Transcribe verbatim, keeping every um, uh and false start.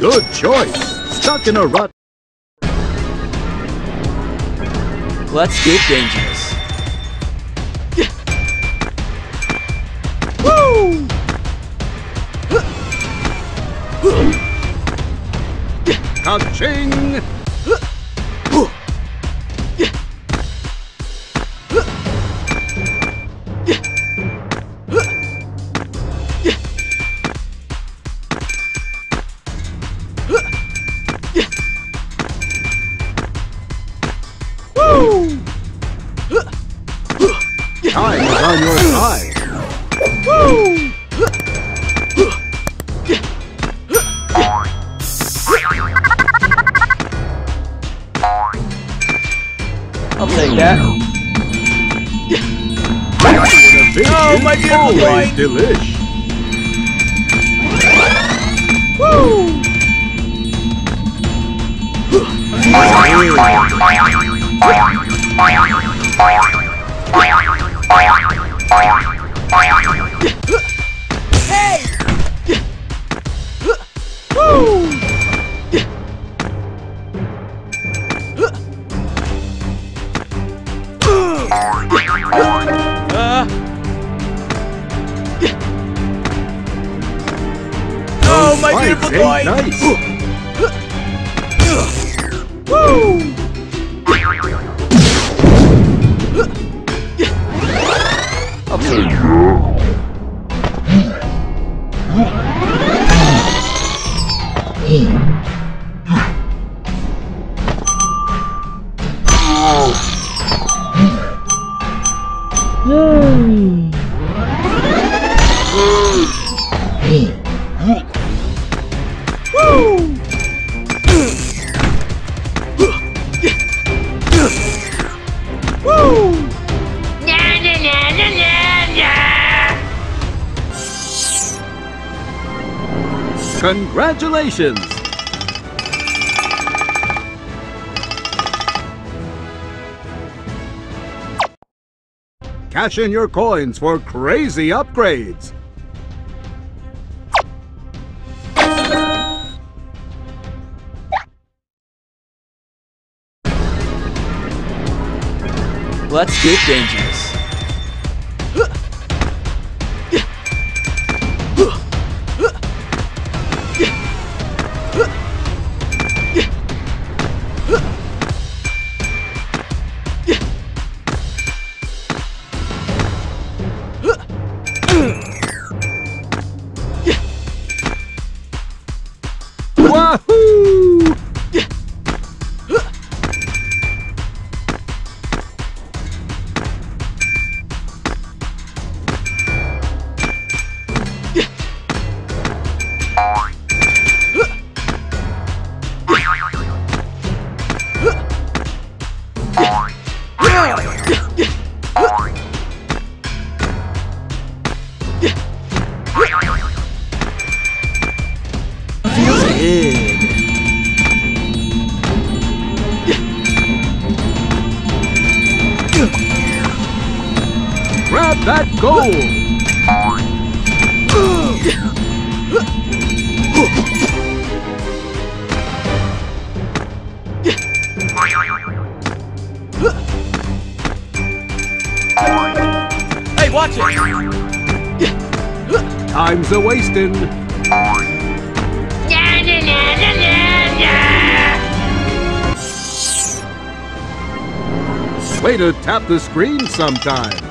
Good choice. Stuck in a rut. Let's get dangerous. Woo! Ka-ching! Time is on your side. Woo! I'll take that. Oh, my beautiful boy! Delish. Woo! Hey! Woo! Uh. Oh, my Fights beautiful ain't boy! Nice. Woo! I'll take it. Congratulations! Cash in your coins for crazy upgrades! Let's get dangerous. Wahoo! Grab that goal! Hey, watch it! Time's a-wasting. Way to tap the screen sometime.